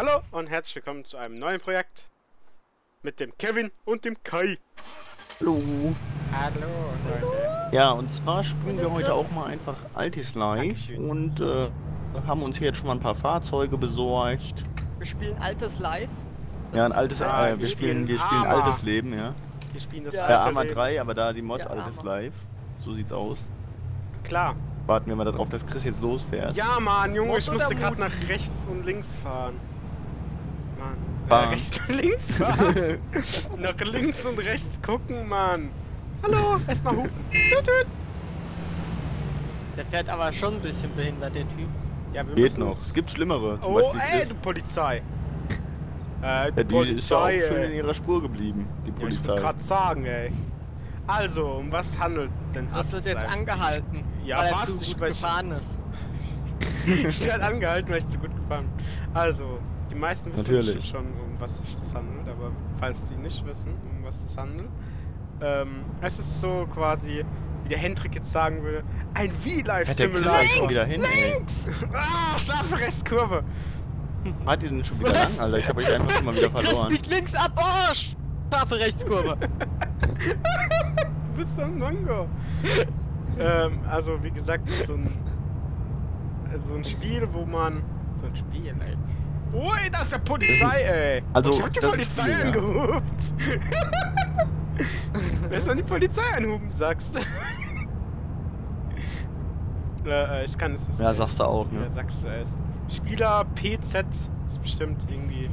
Hallo und herzlich willkommen zu einem neuen Projekt mit dem Kevin und dem Kai. Hallo. Hallo, Leute. Ja, und zwar spielen wir heute auch mal einfach Altis Live Dankeschön. und haben uns hier jetzt schon mal ein paar Fahrzeuge besorgt. Wir spielen altes Live. Ja, ein altes, wir wir spielen spielen altes Leben, ja. Wir spielen das Ja, alte Arma Leben. 3, aber da die Mod Ja, Altes Arma. Live. So sieht's aus. Klar. Warten wir mal darauf, dass Chris jetzt losfährt. Ja, Mann, Junge, Mod ich oder musste gerade Mod? nach rechts und links fahren. Mann. Fahren. Rechts und links fahren? Nach links und rechts gucken, Mann. Hallo, erstmal hupen. Tüt, tüt. Der fährt aber schon ein bisschen behindert, der Typ. Ja, wir Geht müssen noch. uns- Es gibt Schlimmere. Zum Oh, Beispiel ey, Chris. du Polizei. Ja, die ist ja auch schön in ey. ihrer Spur geblieben, die Ja, ich wollte Polizei. gerade sagen, ey. Also, um was handelt denn Das wird jetzt Live? angehalten, Ja, weil er was? zu Ich gut weiß- gefahren ist. Ich werde angehalten, weil ich zu gut gefahren bin. Also, die meisten wissen Natürlich. bestimmt schon, um was es sich handelt, aber falls die nicht wissen, um was es handelt, es ist so quasi, wie der Hendrik jetzt sagen würde, ein Hat der Chris eigentlich schon V-Life-Simulator. wieder hin, ey. Ah, scharfe Restkurve. Hat ihr denn schon wieder Was? lang, Alter? Ich habe euch einfach schon mal wieder Chris verloren. biegt links ab, Arsch! Scharfe Rechtskurve. Du bist ein Mongo. Also, wie gesagt, ist so ein Spiel, wo man... So ein Spiel, ey. Ui, das ist ja Polizei, ey. Also, ich hab die das ist Polizei Spiel, ja. angehupt. Wer ist denn die Polizei anhupen, sagst du? Ich kann es nicht. Ja, sagst du auch, Ja, ne? sagst du es. Spieler PZ ist bestimmt irgendwie...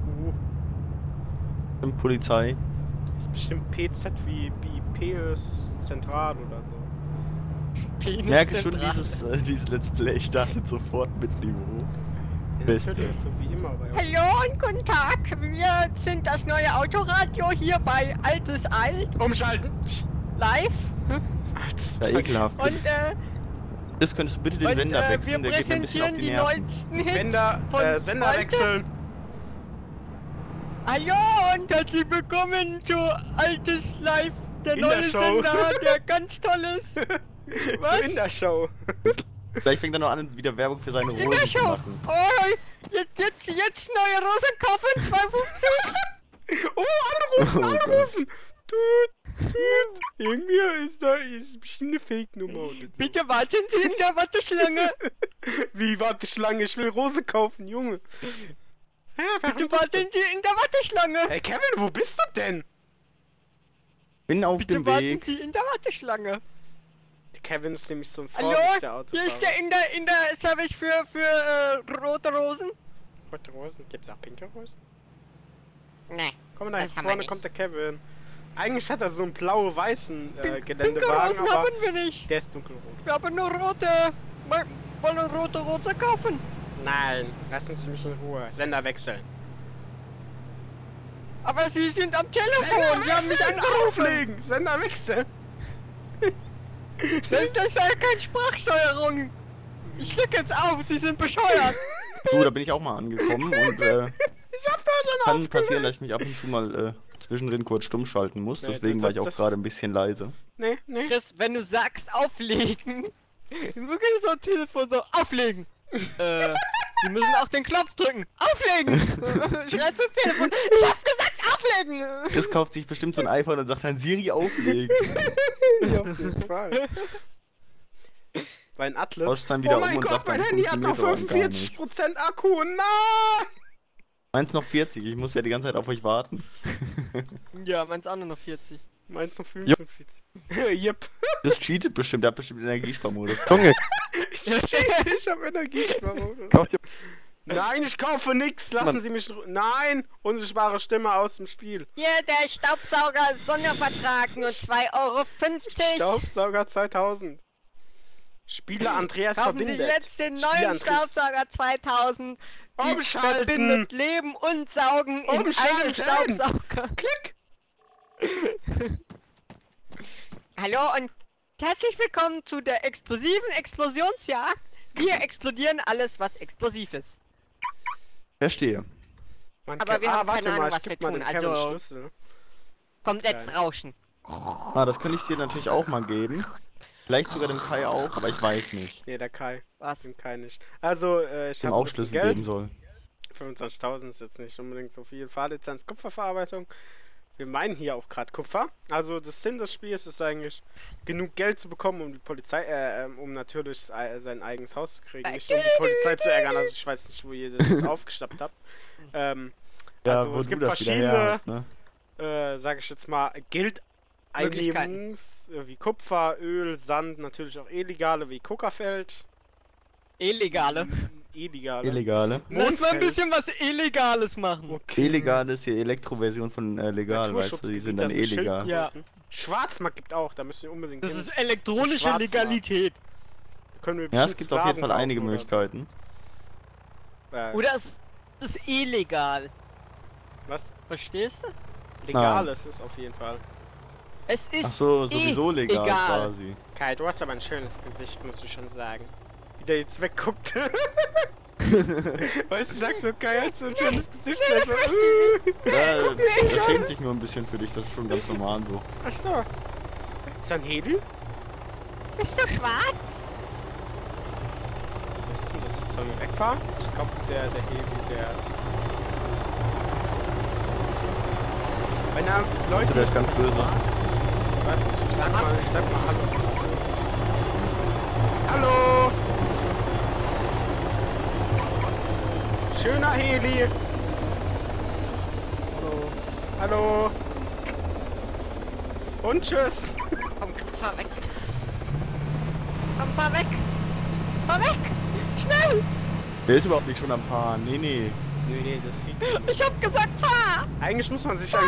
Polizei. Ist bestimmt PZ wie PS Zentral oder so. Ich merke schon, Penis-Zentral. dieses Let's Play startet sofort mit Niveau. Ja, Beste. natürlich, so wie immer bei uns. Hallo und guten Tag, wir sind das neue Autoradio hier bei Altes Alt Umschalten! Live. Altes Ja, ekelhaft. Und, Das könntest du bitte den Sender wir wechseln, der geht mir ein bisschen auf präsentieren die die Nerven. neuesten Hits Sender heute. wechseln! Hallo und herzlich willkommen zu Altes Live, der In der neue Show. Sender, der ganz toll ist. Was? So in der Show. Vielleicht fängt er noch an, wieder Werbung für seine In der Rosen zu Show. machen. Oh, jetzt neue Rosen kaufen, 2,50. Oh, anrufen, Oh Gott. anrufen! Tut, tut. Irgendwie ist bestimmt eine Fake-Nummer oder so. Bitte warten Sie in der Warteschlange. Wie, warte Schlange, ich will Rose kaufen, Junge. Ja, Bitte warten Sie in der Warteschlange. Hey Kevin, wo bist du denn? Bin auf Bitte dem warten Weg. Sie in der Warteschlange. Der Kevin ist nämlich so ein Hallo, vorsichtiger hier ist Autofahrer. der in der Service für rote Rosen. Rote Rosen? Gibt's auch pinke Rosen? Nee. Komm da Das haben wir vorne nicht. kommt der Kevin. Eigentlich hat er so einen blau-weißen Pinke Geländewagen, Rosen aber haben wir nicht. der ist dunkelrot. Wir haben nur rote. Wollen rote Rosen kaufen? Nein, lassen Sie mich in Ruhe. Sender wechseln. Aber Sie sind am Telefon. Sie haben mich angerufen. Auflegen! Sender wechseln! Das ist ja keine Sprachsteuerung. Ich leg jetzt auf. Sie sind bescheuert. Du, da bin ich auch mal angekommen und Ich hab da schon kann passieren, dass ich mich ab und zu mal zwischendrin kurz stumm schalten muss. Nee, Deswegen war ich auch gerade ein bisschen leise. Nee. Chris, wenn du sagst auflegen, wirklich so ein Telefon so auflegen. Sie müssen auch den Knopf drücken. Auflegen! Schreit ins Telefon. Ich hab gesagt auflegen! Chris kauft sich bestimmt so ein iPhone und sagt dann Siri auflegen. Ja, auf jeden Fall. Mein Atlas. Tauscht dann wieder Oh mein um und Gott, sagt mein dann, Handy hat noch funktioniert aber gar 45% Akku. Nein! Meins noch 40, ich muss ja die ganze Zeit auf euch warten. Ja, meins auch nur noch 40. Meins noch 45. Jep. Das cheatet bestimmt, der hat bestimmt Energiesparmodus. Ich hab Energiesparmodus. Nein, ich kaufe nix. Lassen Sie mich. Nein! Unsichtbare Stimme aus dem Spiel. Hier der Staubsauger Sondervertrag, nur 2,50 €. Staubsauger 2000. Spieler Andreas Kaufen Sie verbindet. jetzt den Spieler neuen Andreas- Staubsauger 2000. Sie Umschalten! verbindet Leben und Saugen in einem Umschalten! Staubsauger. Klick! Hallo und herzlich willkommen zu der explosiven Explosionsjagd. Wir explodieren alles, was explosiv ist. Verstehe. Man Aber kann- wir haben warte keine Ahnung, mal, ich was geb wir mal tun, dem Kevin also- Schlüssel. Kommt jetzt Rauschen. Ah, das könnte ich dir natürlich auch mal geben. Vielleicht sogar dem Kai auch, aber ich weiß nicht. Nee, der Kai. Was? Den Kai nicht. Also, ich Dem habe ein auch bisschen Schlüssel Geld. geben soll. 25.000 ist jetzt nicht unbedingt so viel. Fahrlizenz, Kupferverarbeitung. Wir meinen hier auch gerade Kupfer. Also das Sinn des Spiels ist eigentlich, genug Geld zu bekommen, um die Polizei, um natürlich sein eigenes Haus zu kriegen. Nicht um die Polizei zu ärgern. Also ich weiß nicht, wo ihr das jetzt aufgeschnappt habt. Also es gibt verschiedene, sage ich jetzt mal, Geldeinnehmungs, wie Kupfer, Öl, Sand, natürlich auch illegale wie Kokafeld. Illegale. Illegale. Lass mal ein bisschen was Illegales machen. Okay. Illegal ist die Elektroversion von legal, weißt du, die sind dann illegal. Ja. Schwarzmarkt gibt auch, da müsst ihr unbedingt Das hin. ist elektronische Legalität. Können wir Ja, bestimmt es gibt auf jeden Fall Sklaven einige kaufen oder Möglichkeiten. so. Oder es ist illegal. Was? Verstehst du? Legales ist auf jeden Fall. Es ist Ach so, sowieso legal egal. quasi. Kai, du hast aber ein schönes Gesicht, musst du schon sagen. Wie der jetzt wegguckt. Weißt du, sagst so, Kai hat so ein schönes Gesicht. Nee, das so, möchte ich Ja, Guck mich das an. schämt sich nur ein bisschen für dich, das ist schon ganz normal so. Achso. Ist da ein Heli? Bist du schwarz? Was ist denn das? Sollen wir wegfahren? Ich glaube, der Heli, der... Wenn da Leute... Der ist ganz böse. Ich weiß nicht, ich sag mal Hallo. Hallo! Schöner Heli! Hallo! Hallo! Und tschüss! Komm, jetzt fahr weg. Komm, fahr weg. Fahr weg. Schnell. Der ist überhaupt nicht schon am Fahren, nee. Nee, das sieht man. Ich hab gesagt, fahr. Eigentlich muss man sich an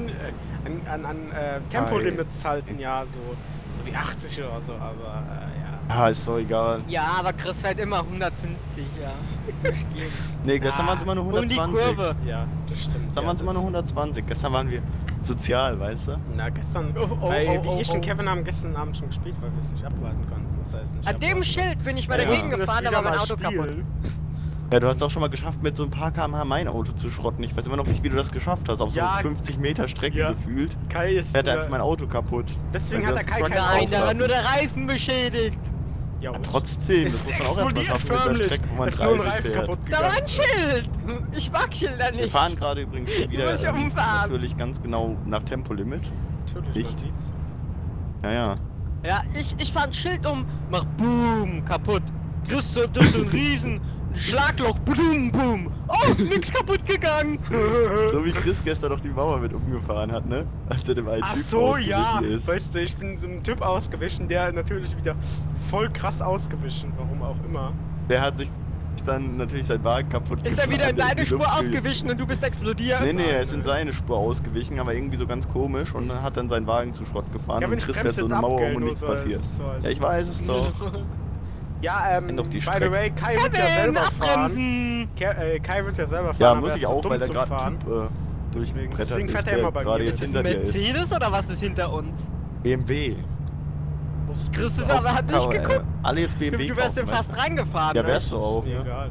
Tempolimits halten, ja, so wie 80 oder so, aber Ja, ist doch egal. Ja, aber Chris fährt immer 150, ja. Durchgehend. Nee, gestern waren es immer nur Um die 120. Kurve. ja, das stimmt. Gestern ja, waren es immer nur 120. Gestern waren wir sozial, weißt du? Na, gestern, weil ich und Kevin haben gestern Abend schon gespielt, weil wir es nicht abwarten konnten. Das heißt nicht An dem abwarten. Schild bin ich mal Ja. dagegen Wir müssen gefahren, das da war mein wieder Auto mal kaputt. spielen. Ja, du hast auch schon mal geschafft, mit so ein paar km/h mein Auto zu schrotten. Ich weiß immer noch nicht, wie du das geschafft hast. Auf so Ja. 50 Meter Strecke Ja. gefühlt. Kai ist... Fährt einfach mein Auto kaputt. Deswegen Weil hat wir er Kai das kein Front- Nein, Auto. da war nur der Reifen beschädigt. Ja, und? Trotzdem, Es das muss man auch erstmal explodiert schaffen mit der förmlich. Strecke, wo man Es ist nur ein 30 Reifen fährt. kaputt Da war gegangen. ein Schild. Ich mag Schilder Wir nicht. fahren gerade übrigens hier wieder muss ich umfahren. natürlich ganz genau nach Tempolimit. Natürlich, man Nicht. sieht's. Ja. Ja, ich fahr ein Schild um, mach boom, kaputt. Chris, das ist ein riesen Schlagloch, boom, boom. Oh, nix kaputt gegangen. So wie Chris gestern noch die Mauer mit umgefahren hat, ne? Als er dem einen Ach Typ so, ja. ausgewichen ist. Weißt du, ich bin so ein Typ ausgewichen, der natürlich wieder voll krass ausgewichen, warum auch immer. Der hat sich dann natürlich sein Wagen kaputt Ist er wieder in gefahren, deine die Spur Luft ausgewichen und du bist explodiert? Nee, er ist in seine Spur ausgewichen, aber irgendwie so ganz komisch und dann hat dann seinen Wagen zu Schrott gefahren Kevin, und Chris bremst fährt so jetzt eine ab, Mauer gell, um und nur nichts so als- passiert. so als- Ja, ich weiß es doch. Ja, Kenn doch die by the Strecke. way, Kai wird ja Kevin, selber fahren. abbremsen. Kai wird ja selber fahren, Ja, aber muss er ich ist so auch, dumm weil da zum gerade Fahren. ein Typ durchgebrettert Deswegen ist, fährt er der immer bei gerade mir. jetzt Ist es hinter ein dir ist. Mercedes oder was ist hinter uns? BMW. Chris ist aber hat nicht geguckt. Alle jetzt BMW Du wärst kaufen, ihm fast weißt reingefahren. du? Ja, ne? wärst du auch, Mir ne? egal.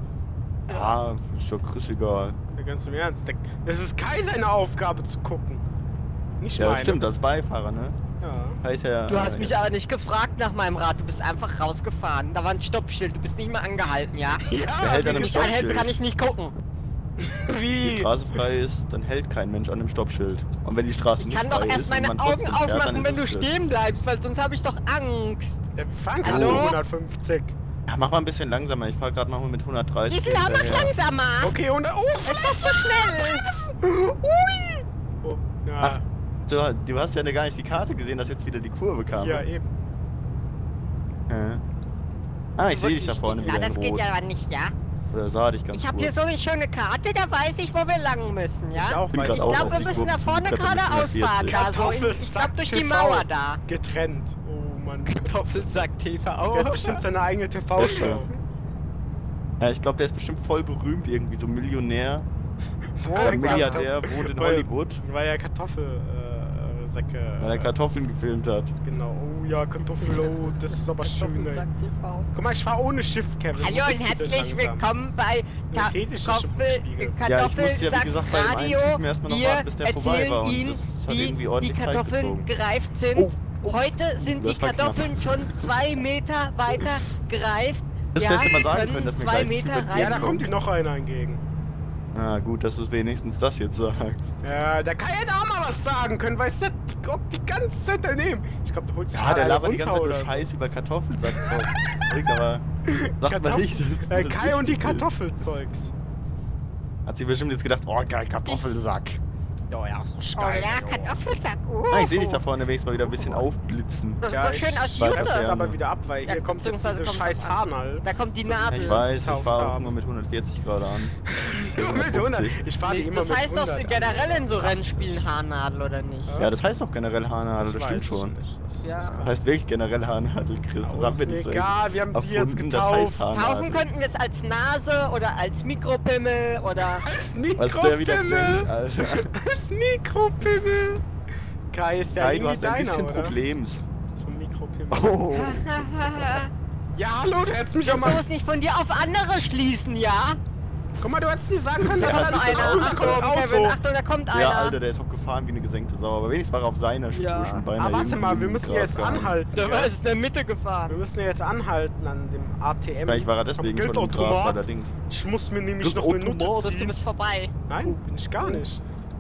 Ja, ist doch Chris egal. Ja, ganz im Ernst. Es ist Kai seine Aufgabe zu gucken. Nicht Ja, meine. das stimmt, als Beifahrer, ne? Ja. Heißt ja... Du hast mich aber nicht gefragt nach meinem Rad, du bist einfach rausgefahren. Da war ein Stoppschild, du bist nicht mehr angehalten, ja? Wer hält an Wenn einem du mich anhältst, Stoppschild? kann ich nicht gucken. Wenn die Wie? Straße frei ist, dann hält kein Mensch an dem Stoppschild. Und wenn die Straße Ich nicht kann frei doch erst ist meine und man Augen trotzdem fährt, dann aufmachen, ist wenn du es blöd. stehen bleibst, weil sonst habe ich doch Angst. Ja, wir fahren gerade Hallo? 150. Ja, mach mal ein bisschen langsamer. Ich fahr gerade mal mit 130. Gisela, mach hinterher. langsamer. Okay, und... Oh, Ist das zu schnell? Ui! Oh, Ach, ja. du hast ja gar nicht die Karte gesehen, dass jetzt wieder die Kurve kam. Ja, eben. Ich sehe dich da vorne Gisela, wieder in das geht Rot. ja aber nicht, ja? Oder sah dich ganz Ich habe gut. hier so eine schöne Karte, da weiß ich, wo wir lang müssen, Ich ja? auch, bin weil grad Ich auch glaube, auf wir die müssen Kurve da vorne gekommen, geradeaus mit fahren, da so. Ich glaube durch die TV. Mauer da. getrennt. Oh Mann. Kartoffelsack Der TV. hat bestimmt seine eigene TV-Show. Ja, ich glaube, der ist bestimmt voll berühmt, irgendwie so Millionär. Oder Ja, Milliardär, wohnt in weil- Hollywood, Weil er Kartoffelsäcke. weil er Kartoffeln gefilmt hat. Genau. Oh ja, Kartoffel. Oh, das ist aber schön, ey. Kartoffelsack TV. Guck mal, ich fahr ohne Schiff, Kevin. Wo Hallo bist und du denn herzlich langsam? willkommen bei Fetische Ja, ich Schuppenspiegel. musste ja, wie Kartoffelsack gesagt, bei dem einen Radio. Typen erstmal noch Wir warten, bis der vorbei war erzählen und Ihnen, das hat irgendwie wie die ordentlich Zeit Kartoffeln gezogen. gereift sind. Oh, Heute sind das die war knapp. Kartoffeln schon 2 Meter weiter gereift. Das ja, hätte man sie sagen können können, dass mir 2 gleich Meter über die Ja, da reifen. kommt dir noch einer entgegen. Na gut, dass du wenigstens das jetzt sagst. Ja, der kann ja auch mal was sagen können, weißt du? Die guckt die ganze Zeit daneben. Ich glaube, du holst dich Ja, gerade der eine labert die ganze Zeit runter nur oder Scheiß über Kartoffelsack. Aber sagt man nicht, dass das Kai und die wichtig ist. Kartoffelzeugs. Hat sie bestimmt jetzt gedacht, oh geil, Kartoffelsack. Ja, ist doch Oh geil. ja, Kartoffelsack. Ah, ich sehe dich da vorne wenigstens mal wieder ein bisschen aufblitzen. Das Ja, sieht so schön aus weiß Ich Jute. das ja. aber wieder ab, weil Ja, hier kommt jetzt beziehungsweise diese kommt scheiß das an. Harnal. Da kommt die Ja, Nadel. ich weiß, ich Getauft fahre auch haben. immer mit 140 gerade an. Mit 100. Ich fahre die Nee, immer das mit heißt doch 100 generell in so an. Rennspielen Haarnadel, oder nicht? Ja, das heißt doch generell Haarnadel, das Ich stimmt weiß schon. es nicht. Ja. Das heißt wirklich generell Haarnadel, Chris. Das Aber haben ist wir mir nicht so egal, wir haben sie jetzt erfunden, das heißt getauft. Taufen Haarnadel. könnten jetzt als Nase oder als Mikropimmel oder... Als Was der wieder denkt, Mikropimmel! Alter. Als Mikropimmel! Kai ist ja Kai, du irgendwie hast ein deiner, bisschen oder? Problems. Vom Mikropimmel. Oh. Ja, hallo, du hättest mich Du auch mal... musst nicht von dir auf andere schließen, ja? Guck mal, du hättest mir sagen können, Da dass kommt da nicht einer. da kommt ein Achtung, Kevin, Auto. Achtung, da kommt einer. Ja, Alter, der ist auch gefahren wie eine gesenkte Sau. Aber wenigstens war er auf seiner Spur Ja. schon beinahe. Ah, warte irgendwie mal, wir im müssen Gras jetzt gehangen. anhalten. Der gell? ist in der Mitte Wir gefahren. müssen jetzt anhalten an dem ATM. Vielleicht war er deswegen Gilt von dem Gras, weil Automat. allerdings. Ich muss mir nämlich Gilt noch eine Automat, Note Du ziehen. bist vorbei. Nein, bin ich gar nicht.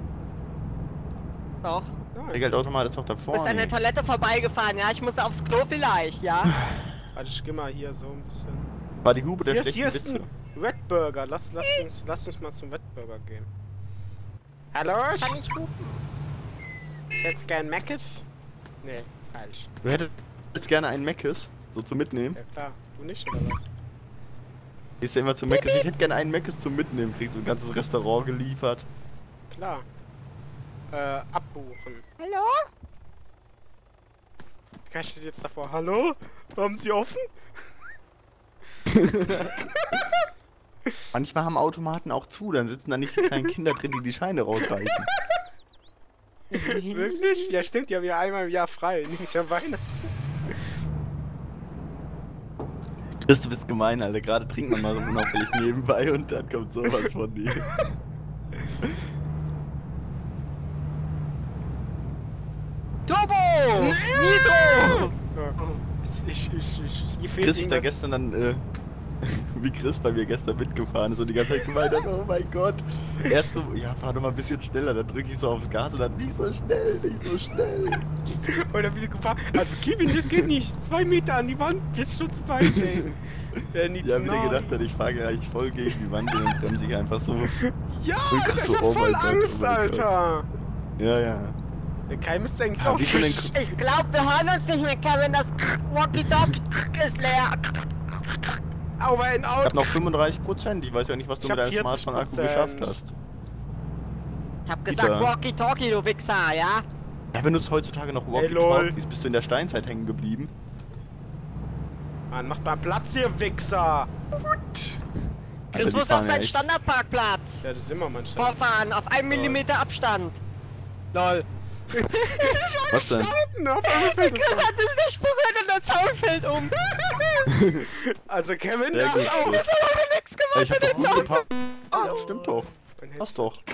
Doch. Nein. Der Geldautomat ist doch da Du bist an vorne. der Toilette vorbeigefahren, ja? Ich musste aufs Klo vielleicht, ja? Warte, ich geh mal hier so ein bisschen. War die Hupe der Hier schlechten ist Witze. ein Red Burger. Lass uns mal zum Red Burger gehen. Hallo? Kann ich hupen? Jetzt gern Mc's? Nee, falsch. Du hättest jetzt gerne einen Meckes, so zum Mitnehmen. Ja klar, du nicht oder was? Gehst ja immer zum Meckes. Ich hätte gerne einen Meckes zum Mitnehmen. Kriegst du ein ganzes Restaurant geliefert. Klar. Abbuchen. Hallo? Kai steht jetzt davor. Hallo? Haben Sie offen? Manchmal haben Automaten auch zu, dann sitzen da nicht die kleinen Kinder drin, die die Scheine rausreißen. Wirklich? Ja stimmt, die haben ja einmal im Jahr frei. Nämlich am Weihnachten. Chris, du bist gemein, Alter. Gerade trinkt man mal so unauffällig nebenbei und dann kommt sowas von dir. Turbo! Nitro! Hier fehlt Chris ist da irgendwas. gestern dann, wie Chris bei mir gestern mitgefahren ist und die ganze Zeit gemeint hat, oh mein Gott. Erst so, ja, fahr doch mal ein bisschen schneller, dann drücke ich so aufs Gas und dann nicht so schnell, nicht so schnell. Oder wie gefahren. Also Kevin, das geht nicht. 2 Meter an die Wand, das ist schon zu weit, ey. Nicht Ja, zu wie der nah. gedacht hat, ich fahre gleich voll gegen die Wand und dann bremse ich einfach so. Ja, Und Alter, das ich so, hab oh voll mein Gott, Angst, oh mein Alter. Ja, ja. Der Kai müsste eigentlich Ja, auch wie viel denn- Ich glaube, wir hören uns nicht mehr, Kevin. Das Walkie-Talkie ist leer. Aber ein Ich Auto. hab noch 35%. Ich weiß ja nicht, was du Ich mit hab deinem Smartphone-Akku 40%. geschafft hast. Ich hab gesagt Wieder. Walkie-Talkie, du Wichser, ja? Er benutzt heutzutage noch Ey, lol. Walkie-Talkies. Bist du in der Steinzeit hängen geblieben? Mann, macht mal Platz hier, Wichser. Chris die muss fahren auf ja seinen echt. Standardparkplatz. Ja, das ist immer mein Stand. Vorfahren, auf 1 Millimeter Abstand. Lol. Was denn? Standen, auf einmal fällt es Chris um. hat es nicht berührt und der Zaun fällt um. Also Kevin, Sehr der gut, hat auch. Chris. Das hat aber nichts Ich gemacht hab und doch der gut Zaun. geparkt. Ja, stimmt doch. Mein Passt Headset. doch.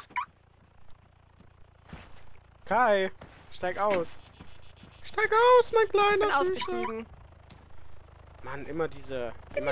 Kai, steig aus. Steig aus, mein Ich bin kleiner Süßer. ausgestiegen. Mann, immer diese.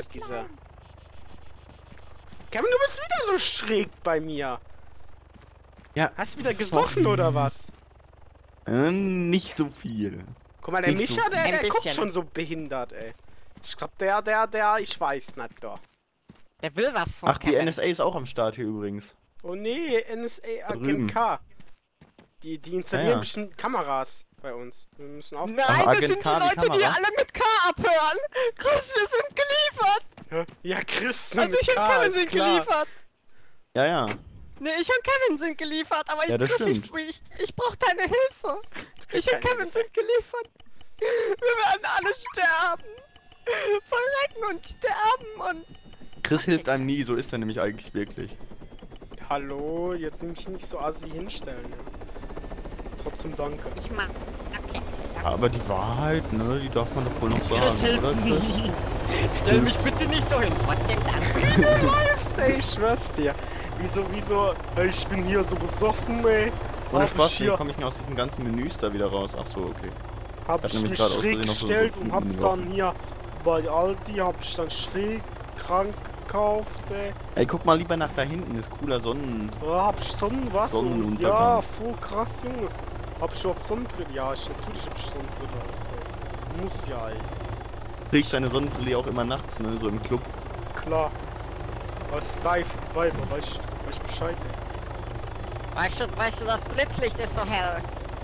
Kevin, du bist wieder so schräg bei mir. Ja. Hast du wieder gesoffen oder was? Nicht so viel. Guck mal, der Nicht so Micha, der Ein guckt bisschen. schon so behindert, ey. Ich glaub, der, ich weiß nicht, doch. Der will was von Ach, die Kevin. NSA ist auch am Start hier übrigens. Oh nee, NSA drüben. Agent K. Die installieren Ja. bestimmt Kameras bei uns. Wir müssen auf. Nein, Ach, das Agent sind die K, die Leute, die Kamera. alle mit K abhören. Chris, wir sind geliefert. Hä? Ja, Chris. Also ich mit und K, Kevin ist sind klar. geliefert. Ja, ja. Nee, ich und Kevin sind geliefert, aber Ja, das Chris, stimmt. ich brauch deine Hilfe. Ich und Kevin sind geliefert. Wir werden alle sterben. Verrecken und sterben und... Chris hilft einem nie, so ist er nämlich eigentlich wirklich. Hallo, jetzt nämlich nicht so assi hinstellen. Ja. Trotzdem danke. Ich mag... Okay. Aber die Wahrheit, ne, die darf man doch wohl noch Chris sagen, oder? hilft nie. Stell mich bitte nicht so hin. Trotzdem danke. Du läufst, ey, ich schwör's dir. Wieso, ey, ich bin hier so besoffen, ey. Ohne Hab Spaß, ich wie hier, komme ich denn aus diesen ganzen Menüs da wieder raus? Ach so, okay. hab hat ich nämlich mich gerade aus schräg Versehen noch so gestellt ein und hab Menü dann hier bei Aldi, hab ich dann schräg krank gekauft, ey. Ey, guck mal lieber nach da hinten, ist cooler Oh, hab ich Sonnenwasser? Sonnenuntergang. Ja, voll krass, Junge. Hab ich überhaupt Sonnenbrille? Ja, natürlich hab ich Sonnenbrille. Muss ja, ey. Kriegst deine Sonnenbrille auch immer nachts, ne? So im Club. Klar. Als live Weiber, weißt du Bescheid, ey. Weißt du, das Blitzlicht ist so hell.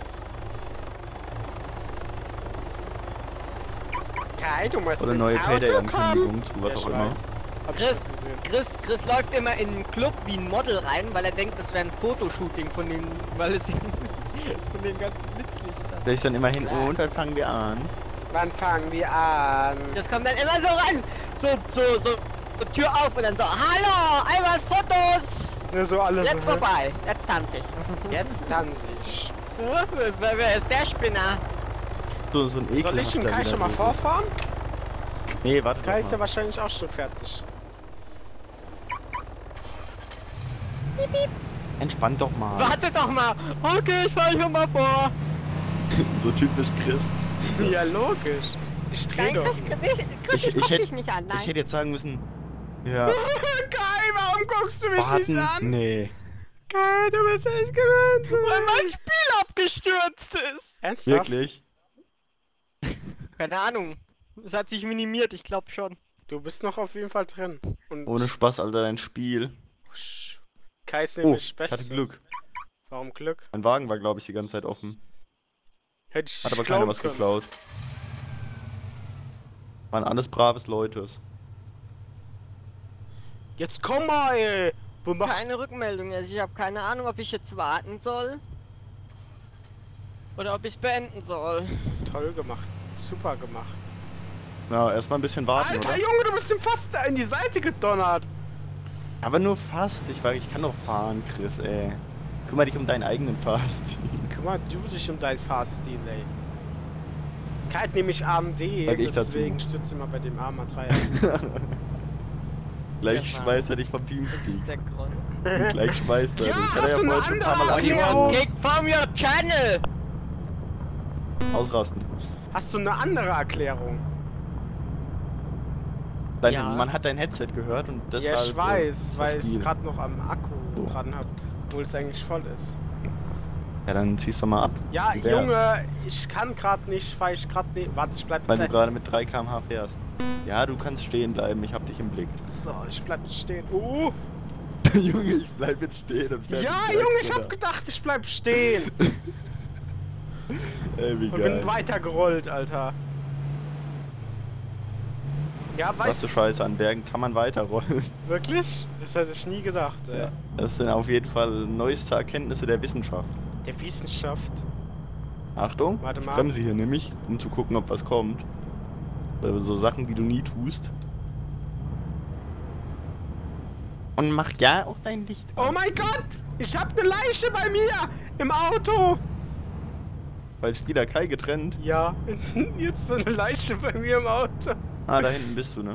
Kai, du musst Oder ein neue Auto Payday-Ankündigung zu was Ja, auch ich immer. weiß. Hab ich Chris, schon gesehen. Chris läuft immer in den Club wie ein Model rein, weil er denkt, das wäre ein Fotoshooting von den, weil es von den ganzen Blitzlichtern. Da ist dann immer hinten und dann fangen wir an. Wann fangen wir an? Das kommt dann immer so ran, so Tür auf und dann so, hallo, einmal Fotos. Ja, so alle Jetzt so, vorbei, jetzt tanze ich. Jetzt tanze ich. Wer ist der Spinner? So ein Soll ich ekelhafter und Kai schon mal wieder. vorfahren? Nee, warte Kai ist doch ja mal. wahrscheinlich auch schon fertig. Entspann doch mal. Warte doch mal. Okay, ich fahr schon mal vor. So typisch Chris. Ja, logisch. Ich dreh Nein, doch. Chris, ich guck dich nicht an, Ich nein. hätte jetzt sagen müssen. Ja. Kai, warum guckst du mich Warten. nicht an? Nee. Kai, du bist echt gemein. Weil mein Spiel abgestürzt ist. Ernsthaft? Wirklich? Keine Ahnung. Es hat sich minimiert, ich glaube schon. Du bist noch auf jeden Fall drin. Und Ohne Spaß, Alter, dein Spiel. Kai ist Oh, nämlich ich Beste. hatte Glück. Warum Glück? Mein Wagen war, glaube ich, die ganze Zeit offen. Hätte ich Hat aber klauen keiner was können. geklaut. Waren alles braves Leute. Jetzt komm mal, ey. Wo macht... Keine Rückmeldung, also ich habe keine Ahnung, ob ich jetzt warten soll. Oder ob ich beenden soll. Toll gemacht. Super gemacht. Ja, erstmal ein bisschen warten, Alter, oder? Junge, du bist ihm fast in die Seite gedonnert. Aber nur fast. Ich kann doch fahren, Chris, ey. Kümmere dich um deinen eigenen Fahrstil. Kümmer du dich um dein Fahrstil, ey. Kai hat nämlich AMD, Sag ich dazu. deswegen stützt immer bei dem AMA 3. Gleich Ja, Mann. schmeißt er dich vom Das Teamspeak. ist der Grund. Gleich schmeißt er Ja, dich. Hat er hast ja du eine vorhin schon ein paar Mal andere You Erklärung? was kicked from your channel! Ausrasten. Hast du eine andere Erklärung? Ja. Man hat dein Headset gehört und das Ja, war ich weiß, weil ich es Spiel. gerade noch am Akku So. dran habe, obwohl es eigentlich voll ist. Ja, dann ziehst du mal ab. Ja, Wie wär's? Junge, ich kann gerade nicht, weil ich gerade nicht... Warte, ich bleib Weil du jetzt... gerade mit 3 km/h fährst. Ja, du kannst stehen bleiben, ich hab dich im Blick. So, ich bleib jetzt stehen. Junge, ich bleib jetzt stehen und fähr Ja, nicht Junge, direkt ich hab runter. gedacht, ich bleib stehen. Ey, wie Und geil. bin weitergerollt, Alter. Ja, Was weißt für Scheiße, an Bergen kann man weiterrollen. Wirklich? Das hätte ich nie gedacht, ey. Ja. Das sind auf jeden Fall neueste Erkenntnisse der Wissenschaft. Der Wissenschaft. Achtung, Warte ich mal. bremse hier nämlich, um zu gucken, ob was kommt. So Sachen, die du nie tust. Und mach ja auch dein Licht an. Oh mein Gott! Ich hab eine Leiche bei mir! Im Auto! Weil Spieler Kai getrennt. Ja, jetzt so eine Leiche bei mir im Auto. Ah, da hinten bist du, ne?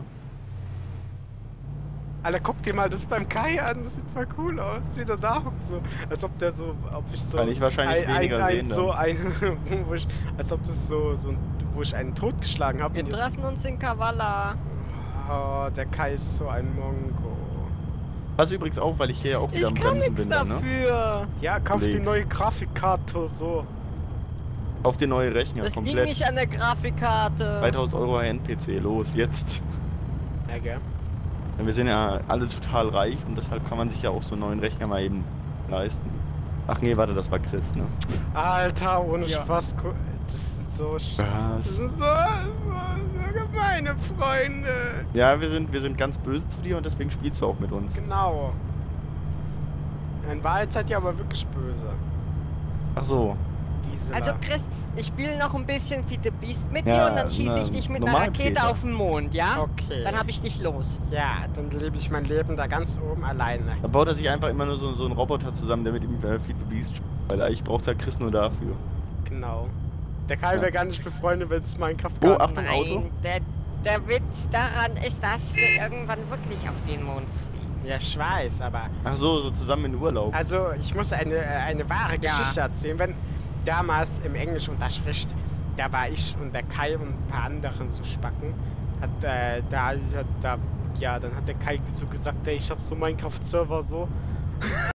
Alter, guck dir mal das beim Kai an, das sieht voll cool aus. Wie der da hockt so. Als ob der so, ob ich so... Kann ich wahrscheinlich weniger sehen dann. so ein, wo ich, als ob das so, wo ich einen totgeschlagen habe. Wir treffen uns in Kavala. Oh, der Kai ist so ein Mongo. Pass übrigens auf, weil ich hier ja auch wieder Ich am kann Bremsen nichts bin dann, ne? dafür. Ja, kauf die Leg. neue Grafikkarte, so. Auf den neuen Rechner, Das liegt komplett. nicht an der Grafikkarte. 3000 Euro NPC, los, jetzt. Ja, gell. Ja, wir sind ja alle total reich und deshalb kann man sich ja auch so einen neuen Rechner mal eben leisten. Ach nee, warte, das war Chris, ne? Alter, ohne Ja. Spaß, das sind so... Das Was? sind so gemeine Freunde. Ja, wir sind ganz böse zu dir und deswegen spielst du auch mit uns. Genau. In Wahrheit seid ihr aber wirklich böse. Ach so. Gisela. Also Chris, ich spiele noch ein bisschen Feed the Beast mit Ja, dir und dann schieße ich na, dich mit einer normal Rakete Peter. auf den Mond, ja? Okay. Dann hab ich dich los. Ja, dann lebe ich mein Leben da ganz oben alleine. Da baut er sich einfach immer nur so einen Roboter zusammen, der mit ihm Feed the Beast spielt. Weil eigentlich braucht er Chris nur dafür. Genau. Der Kai Ja. wäre gar nicht befreundet, wenn es Minecraft Oh, gab. Achtung, Auto. Der Witz daran ist, dass wir irgendwann wirklich auf den Mond fliegen. Ja, ich weiß, aber... Ach so zusammen in Urlaub. Also, ich muss eine wahre Ja. Geschichte erzählen. Wenn damals im Englischunterricht, da war ich und der Kai und ein paar anderen so Spacken, da ja, dann hat der Kai so gesagt, ey, ich hab so Minecraft-Server so.